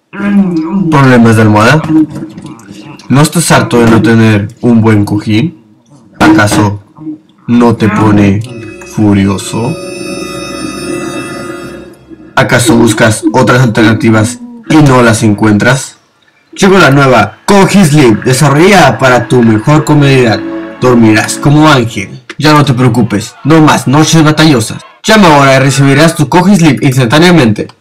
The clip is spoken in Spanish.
¿Problemas de almohada? ¿No estás harto de no tener un buen cojín? ¿Acaso no te pone furioso? ¿Acaso buscas otras alternativas y no las encuentras? Llegó la nueva Cojisleep, desarrollada para tu mejor comodidad. Dormirás como ángel. Ya no te preocupes, no más noches batallosas. Llama ahora y recibirás tu Cojisleep instantáneamente.